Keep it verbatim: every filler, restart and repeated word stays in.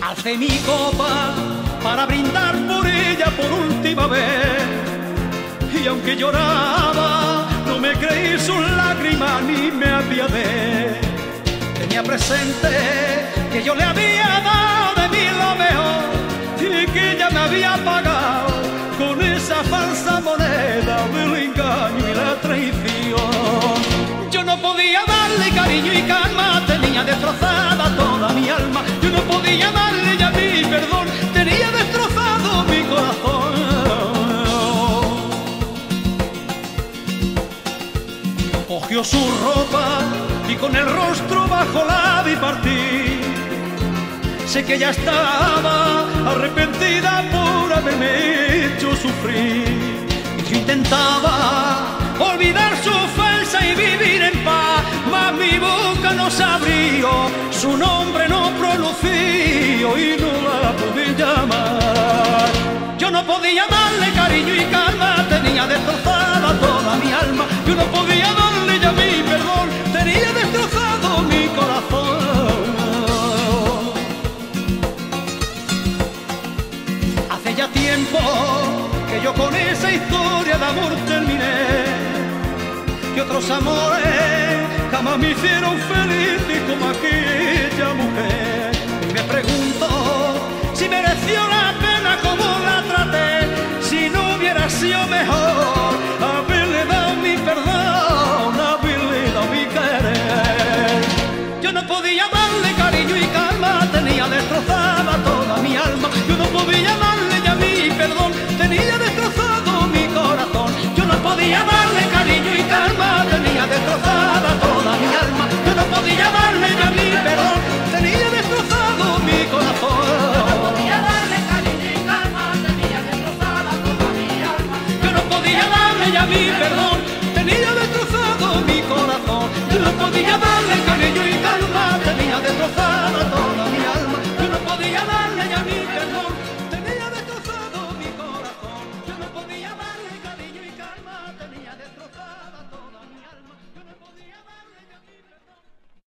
Alcé mi copa para brindar por ella por última vez, y aunque lloraba no me creí sus lágrimas ni me apiadé. Tenía presente que yo le había dado de mí lo mejor y que ella me había pagado con esa falsa moneda del engaño y la traición. Yo no podía darle cariño y calma, tenía destrozada toda mi alma. Yo no podía darle ya mi perdón, tenía destrozado mi corazón. Cogió su ropa y con el rostro bajo la vi partir. Sé que ella estaba arrepentida por haberme hecho sufrir. Y yo intentaba olvidar su falsa y vivir en paz, mas mi boca no se abrió, su nombre no pronunció y no la pude llamar. Yo no podía darle cariño y calma, tenía destrozada toda mi alma. Yo no podía darle ya mi perdón, tenía destrozado mi corazón. Hace ya tiempo que yo con esa historia de amor terminé, que otros amores jamás me hicieron feliz y como aquella mujer. Y me pregunto si mereció la pena como la traté, si no hubiera sido mejor haberle dado mi perdón, haberle dado mi querer. Yo no podía darle cariño y calma, tenía destrozada toda mi alma. Yo no podía darle ya mi perdón, tenía destrozado mi corazón. Yo no podía darle cariño y calma, tenía destrozada toda mi alma. Yo no podía darle ya mi perdón, tenía destrozado mi corazón. Yo no podía darle cariño y calma, tenía destrozada toda mi alma. Yo no podía darle ya mi perdón, tenía destrozado mi corazón. Yo no podía darle cariño y calma, tenía destrozada toda mi alma.